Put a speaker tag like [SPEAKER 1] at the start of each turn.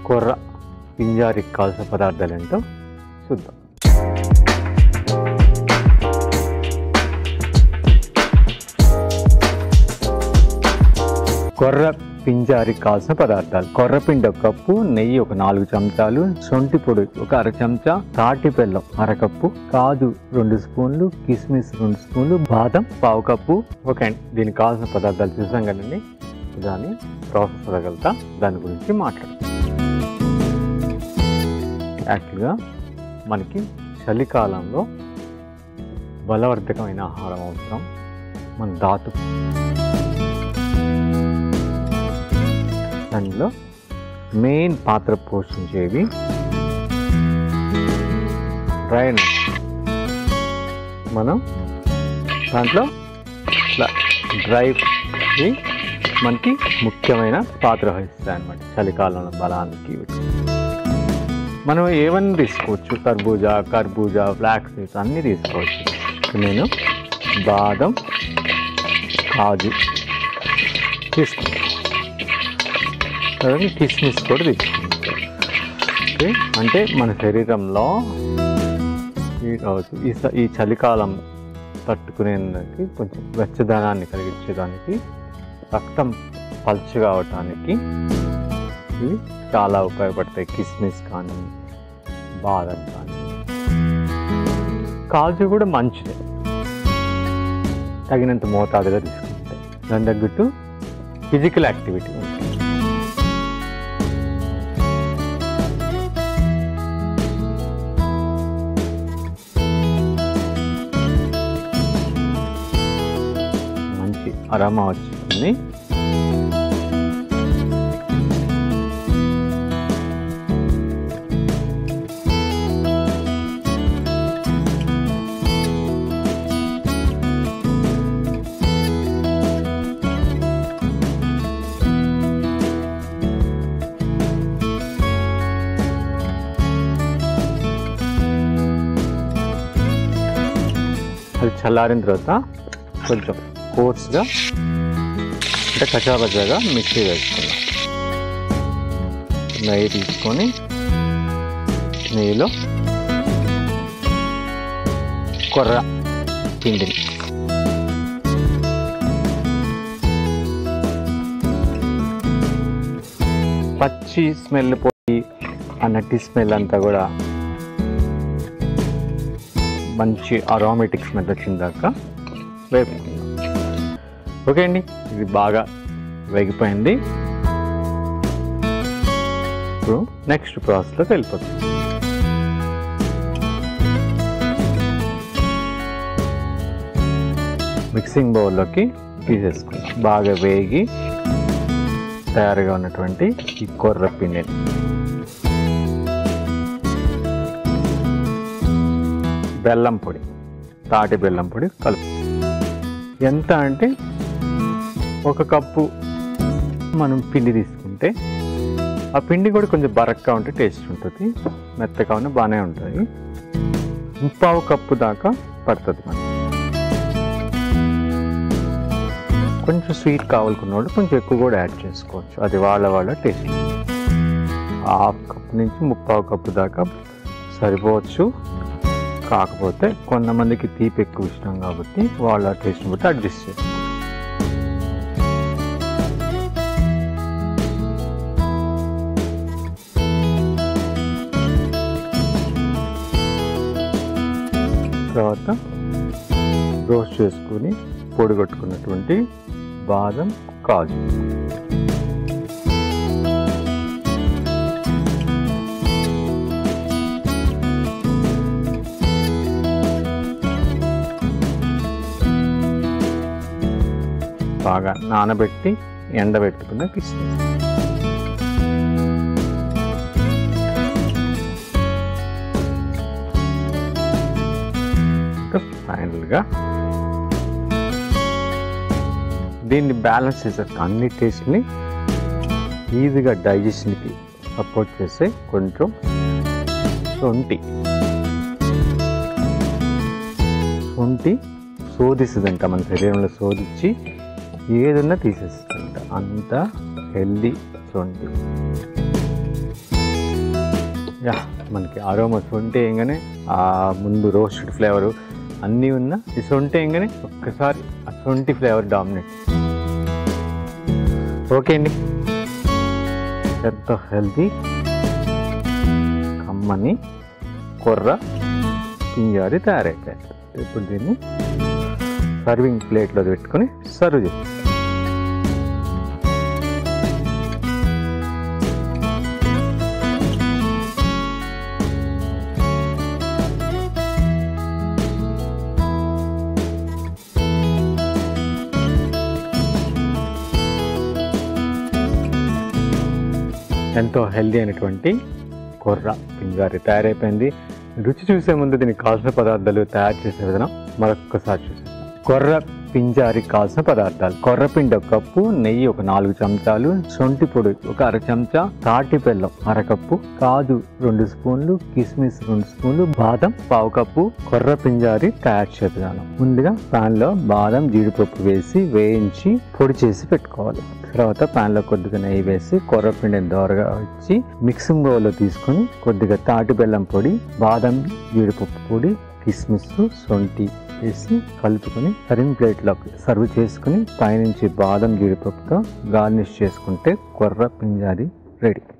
[SPEAKER 1] కొర్ర పింజారికి కావాల్సిన పదార్థాలు ఏంటో చూద్దాం. కొర్ర పింజారికి కావాల్సిన పదార్థాలు: కొర్రపిండి 1 కప్పు, నెయ్యి 4 చెంచాలు, శొంఠి పొడి 1/2 చెంచా, తాటి బెల్లం 1/2 కప్పు, కాజు 2 స్పూన్లు, కిస్మిస్ 2 స్పూన్లు, బాదం 1/2 కప్పు. ఓకే అండి, దీనికి కావాల్సిన పదార్థాలు చూసాం కదండి. దాని ప్రాసెస్ అవ్వగలుగుతా, దాని గురించి మాట్లాడతాం. యాక్చువల్గా మనకి చలికాలంలో బలవర్ధకమైన ఆహారం అవసరం. మన ధాతు దానిలో మెయిన్ పాత్ర పోషించేవి డ్రై నట్స్. మనం దాంట్లో డ్రై మనకి ముఖ్యమైన పాత్ర వహిస్తాయి అన్నమాట చలికాలంలో బలానికి. మనం ఏమన్నా తీసుకోవచ్చు, కర్బూజా, ఫ్లాక్స్ సీడ్స్ అన్నీ తీసుకోవచ్చు. నేను బాదం, కాజు తీసుకుంటాను, కిస్మిస్ కూడా తీసుకుంటాం. ఓకే, అంటే మన శరీరంలో ఈ చలికాలం తట్టుకునేందుకు కొంచెం వెచ్చదనాన్ని కలిగించేదానికి, రక్తం పల్చగా అవటానికి ఇవి చాలా ఉపయోగపడతాయి. కిస్మిస్ కానీ, బాదం కానీ, కాజు కూడా మంచిదే, తగినంత మోతాదుగా తీసుకుంటాయి. దాని తగ్గట్టు ఫిజికల్ యాక్టివిటీ ఉంటుంది. మంచి అరోమా వచ్చింది. అది చల్లారిన తర్వాత కొంచెం కోర్స్గా అంటే కచాబచాగా మిక్సీ వేసుకున్నాం. నెయ్యి తీసుకొని నెయ్యిలో కొర్ర పిండిని పచ్చి స్మెల్ పోయి ఆ నట్టి స్మెల్ అంతా కూడా మంచి అరోమాటిక్ స్మెల్ వచ్చిందాక వేపుకుందాం. ఓకే అండి, ఇది బాగా వేగిపోయింది. ఇప్పుడు నెక్స్ట్ ప్రాసెస్లోకి వెళ్ళిపోతుంది. మిక్సింగ్ బౌల్లోకి తీసేసుకుందాం. బాగా వేగి తయారుగా ఉన్నటువంటి ఈ కొర్ర పిండిని బెల్లం పొడి, తాటి బెల్లం పొడి కలుపు. ఎంత అంటే 1 కప్పు మనం పిండి తీసుకుంటే ఆ పిండి కూడా కొంచెం బరక్గా ఉంటే టేస్ట్ ఉంటుంది, మెత్తగా ఉన్న బాగానే ఉంటుంది. 1/2 కప్పు దాకా పడుతుంది మనకి. కొంచెం స్వీట్ కావాలనుకున్న వాళ్ళు కొంచెం ఎక్కువ కూడా యాడ్ చేసుకోవచ్చు, అది వాళ్ళ టేస్ట్. 1/2 కప్పు నుంచి 1/4 కప్పు దాకా సరిపోవచ్చు. కాకపోతే కొంతమందికి తీపి ఎక్కువ ఇష్టం కాబట్టి వాళ్ళ టేస్ట్ని బట్టి అడ్జస్ట్ చేస్తారు. తర్వాత రోస్ట్ చేసుకుని పొడి కొట్టుకున్నటువంటి బాదం, కాజు, బాగా నానబెట్టి ఎండబెట్టుకున్న కిస్మిస్, ఫైనల్గా దీన్ని బ్యాలెన్స్ చేసే అన్ని టేస్ట్ని ఈజీగా డైజెషన్కి సపోర్ట్ చేసే కొంచెం శొంఠి శోధిస్తుందంట, మన శరీరంలో శోధించి ఏదన్నా తీసేస్తుందంట. అంత హెల్దీ శొంఠి. యా మనకి అరోమా సొంటి వేయగానే ఆ ముందు రోస్టెడ్ ఫ్లేవరు అన్నీ ఉన్న ఈ సొంటి వేయగానే ఒక్కసారి ఆ సొంటి ఫ్లేవర్ డామినేట్. ఓకే అండి, ఎంతో హెల్తీ కమ్మని కొర్ర పింజారి తయారైపోయింది. ఇప్పుడు దీన్ని సర్వింగ్ ప్లేట్లో పెట్టుకొని సర్వ్ చేస్తాం. ఎంతో హెల్దీ అయినటువంటి కొర్ర పింజారి తయారైపోయింది. రుచి చూసే ముందు దీనికి కావాల్సిన పదార్థాలు, తయారు చేసే విధానం మరొకసారి చూసేద్దాం. కొర్ర పింజారి కావాల్సిన పదార్థాలు: కొర్రపిండి 1 కప్పు, నెయ్యి ఒక 4 చెంచాలు, శొంఠి పొడి ఒక అర చెంచా, తాటి బెల్లం అరకప్పు, కాజు 2 స్పూన్లు, కిస్మిస్ 2 స్పూన్లు, బాదం 1/2 కప్పు. కొర్ర పింజారి తయారు చేసే విధానం: ముందుగా పాన్ లో బాదం జీడిపప్పు వేసి వేయించి పొడి చేసి పెట్టుకోవాలి. తర్వాత పాన్ లో కొద్దిగా నెయ్యి వేసి కొర్రపిండిని దోరగా ఇచ్చి మిక్సింగ్ బౌల్లో తీసుకొని కొద్దిగా తాటి బెల్లం పొడి, బాదం జీడిపప్పు పొడి, కిస్మిస్, శొంఠి వేసి కలుపుకొని సర్వింగ్ ప్లేట్లోకి సర్వ్ చేసుకుని పైనుంచి బాదం జీడిపప్పుతో గార్నిష్ చేసుకుంటే కొర్ర పింజారి రెడీ.